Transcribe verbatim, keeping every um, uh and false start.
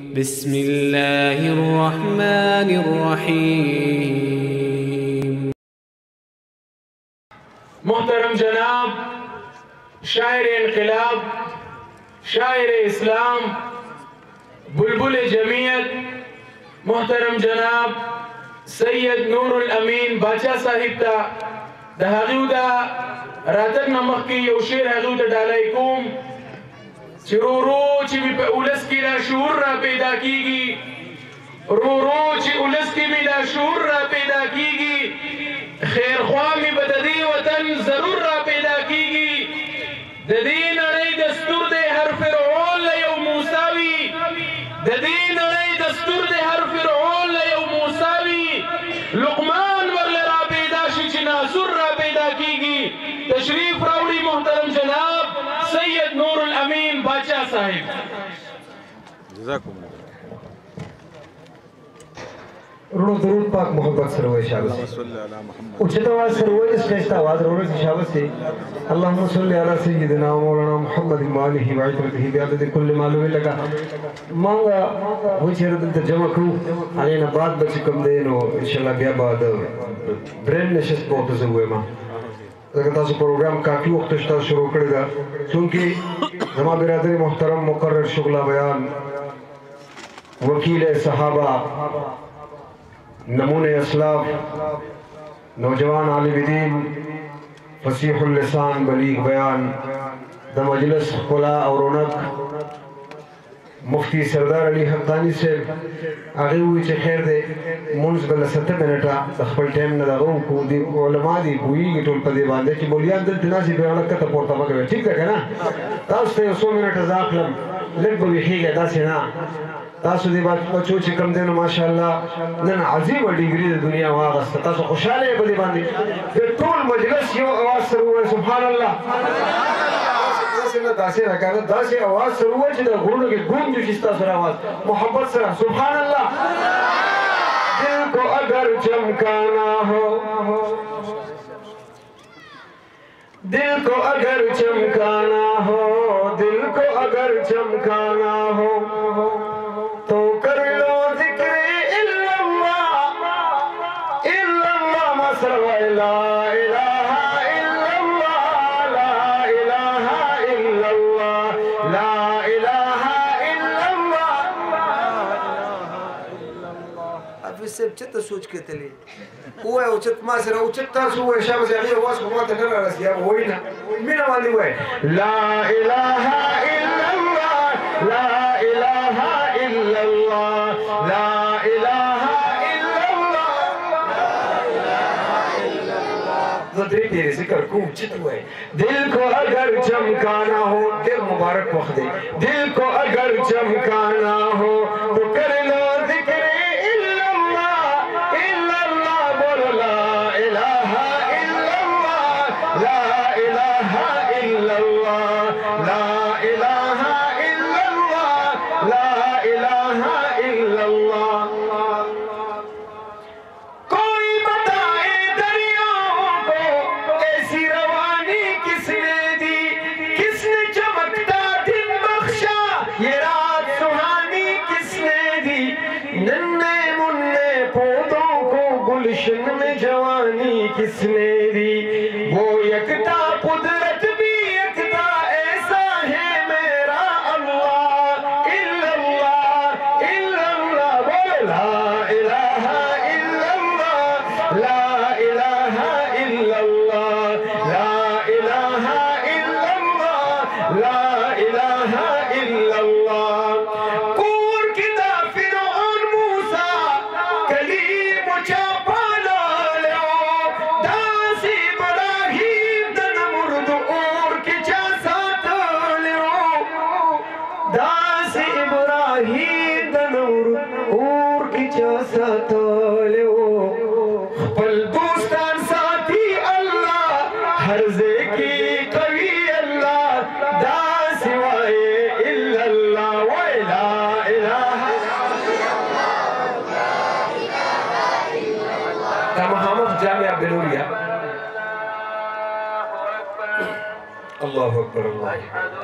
बिस्मिल्लाहिर्रहमानिर्रहीम। मोहतरम जनाब शायर इनकलाब, शायर इस्लाम, बुलबुल जमीयत, मोहतरम जनाब सैयद नूरुल अमीन बादशाह साहिब ता दहागुदा रातक नमक की यो शेर हगुदा डालाई कुम रो रो ची भी उलस की ला शूर रा पैदा कीगी, रो रो ची उलस की भी ला शूर रा पैदा कीगी, खैर ख्वाह में बददी वतन जरूर रा पैदा कीगी। ददीन अड़ई दस्तूर दे हर फिरौन लयो मूसावी, ददीन अड़ई दस्तूर दे हर फिरौन लयो मूसावी, लुकमान वगैरह रा पैदा शिच नासुर रा पैदा कीगी। तशरीफ राउडी मोहतरम जनाब सैयद नूरुल अमीन बादशाह साहिब। रोड दरूद पाक मोहब्बत सरवे शाबाश उचित आवाज सरवे श्रेष्ठ आवाज रोड की शाबाश से अल्लाहुम्मा सल्ली अला सय्यिदिना मौलाना मुहम्मद मालिही व इतरतिही बिअदद कुल्ल मालूम लगा मांगा वो चेहरे दिल ते जमा करू आने ना बाद बच कम देनो इंशाल्लाह बिया बाद ब्रेन नशिस्त बहुत हुए मां अगर तासु प्रोग्राम काफी वक्त से शुरू करेगा क्योंकि जमा बिरादरी मोहतरम मुकर्रर शुगला बयान वकील सहाबा नमूने असलाफ नौजवान आलिम दीन फसीहुल लिसान बलीग बयान द मजलिस खुला और रौनक मुफ्ती सरदार अली हक्कानी से आगे हुई चे खैर दे मुंस बल्ला सत्तर मिनटा तखपल टाइम न लगाऊं को दी उलमा दी बुई की टोल पदे बांधे कि बोलियान दिल तिनासी बेवड़क का तपोर्ता पकड़े ठीक है ना तास्ते सौ मिनट जाखलम लग बवी खीगे दासे ना तासु दी बात बच्चों चे कम देनो माशाअल्लाह नन अजीब डिग्री द दुनिया वागस्त तासु खुशाले बदी बांधे फिर टोल मजलिस यो आवाज सरुवे सुभान अल्लाह दासे रखा दासे आवाज सरुवे चे दा गुरु के गूंज जिस्ता सर आवाज मोहब्बत सर सुभान अल्लाह। दिल को अगर चमकाना हो, दिल को अगर चमकाना हो, दिल को अगर चमकाना हो तो कर लो जिक्र इल्लल्लाह इल्लल्लाह मसरवा ला इलाहा इल्लल्लाह ला इलाहा इल्लल्लाह ला इलाहा इल्लल्लाह। अब इससे चित्त सोच के तले वो है उचित मासरा उचित तासु है शाबाश अभी आवाज को मत कर रहा है वो ही ना मेरा वाली वो है ला इलाहा इल्लल्लाह ला इलाहा इल्लल्लाह ला इलाहा इल्लल्लाह तो तेरे तेरे से कर को उचित हुआ है। दिल को अगर चमकाना हो दिल मुबारक वक्त दे दिल को अगर चमकाना हो तो कर लो जिक्र इल्लल्लाह इल्लल्लाह बोलो ला इलाहा इल्लल्लाह ला इलाहा इल्लल्लाह ला इलाहा इल्लल्लाह ला इलाहा इल्लल्लाह। कोई बताए दरियाओं को ऐसी रवानी किसने दी, किसने चमकता दिन बख्शा ये रात सुहानी किसने दी, नन्हे मुन्ने पौधों को गुलशन में जवानी किसने दी, वो यकता कुदरत भी यकता ऐसा है मेरा अल्लाह इल्लल्लाह इल्लल्लाह बोलो ला इलाहा इल्लल्लाह ला इलाहा इल्लल्लाह ला इलाहा इल्लल्लाह ला इलाहा इल्लल्लाह। कूर किदा फिरौन मूसा कलीम चापा लालो दास इब्राहिम दन मुर्द और के चा साथ लो दास इब्राहिम दन मुर्द और के चा साथ लो पल दोस्तान साथी अल्लाह हर्जे की कवि अल्लाह दास वाए इल्लल्लाह व ला इलाहा तमाम जामिया बेलूरिया अल्लाहु अकबर अल्लाह